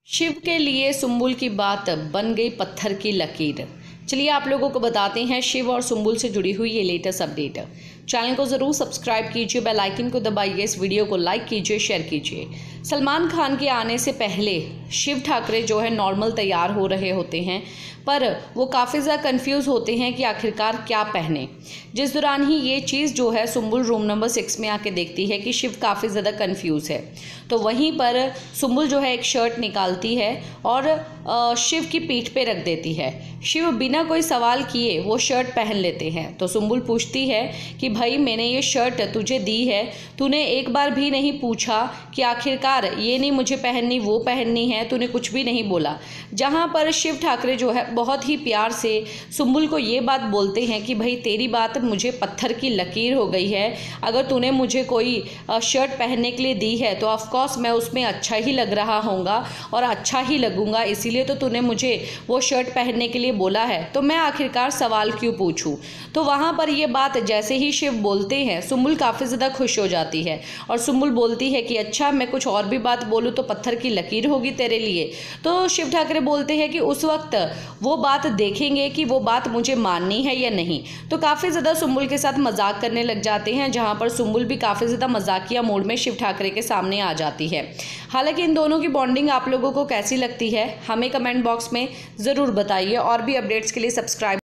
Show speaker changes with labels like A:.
A: शिव के लिए सुम्बुल की बात बन गई पत्थर की लकीर। चलिए आप लोगों को बताते हैं शिव और सुम्बुल से जुड़ी हुई ये लेटेस्ट अपडेट। चैनल को ज़रूर सब्सक्राइब कीजिए, बेल आइकन को दबाइए, इस वीडियो को लाइक कीजिए, शेयर कीजिए। सलमान खान के आने से पहले शिव ठाकरे जो है नॉर्मल तैयार हो रहे होते हैं, पर वो काफ़ी ज़्यादा कंफ्यूज होते हैं कि आखिरकार क्या पहने। जिस दौरान ही ये चीज़ जो है सुम्बुल रूम नंबर 6 में आके देखती है कि शिव काफ़ी ज़्यादा कंफ्यूज है, तो वहीं पर सुम्बुल जो है एक शर्ट निकालती है और शिव की पीठ पे रख देती है। शिव बिना कोई सवाल किए वो शर्ट पहन लेते हैं। तो सुम्बुल पूछती है कि भाई मैंने ये शर्ट तुझे दी है, तूने एक बार भी नहीं पूछा कि आखिरकार ये नहीं मुझे पहननी वो पहननी है, तूने कुछ भी नहीं बोला। जहाँ पर शिव ठाकरे जो है बहुत ही प्यार से सुम्बुल को ये बात बोलते हैं कि भाई तेरी बात मुझे पत्थर की लकीर हो गई है, अगर तूने मुझे कोई शर्ट पहनने के लिए दी है तो ऑफकोर्स मैं उसमें अच्छा ही लग रहा होऊंगा और अच्छा ही लगूंगा, इसीलिए तो तूने मुझे वो शर्ट पहनने के लिए बोला है, तो मैं आखिरकार सवाल क्यों पूछूं। तो वहाँ पर ये बात जैसे ही शिव बोलते हैं सुम्बुल काफ़ी ज़्यादा खुश हो जाती है और सुम्बुल बोलती है कि अच्छा मैं कुछ और भी बात बोलूँ तो पत्थर की लकीर होगी तेरे लिए। तो शिव ठाकरे बोलते हैं कि उस वक्त वो बात देखेंगे कि वो बात मुझे माननी है या नहीं। तो काफ़ी ज़्यादा सुम्बुल के साथ मजाक करने लग जाते हैं, जहाँ पर सुम्बुल भी काफ़ी ज़्यादा मजाकिया मूड में शिव ठाकरे के सामने आ जाती है। हालांकि इन दोनों की बॉन्डिंग आप लोगों को कैसी लगती है हमें कमेंट बॉक्स में ज़रूर बताइए, और भी अपडेट्स के लिए सब्सक्राइब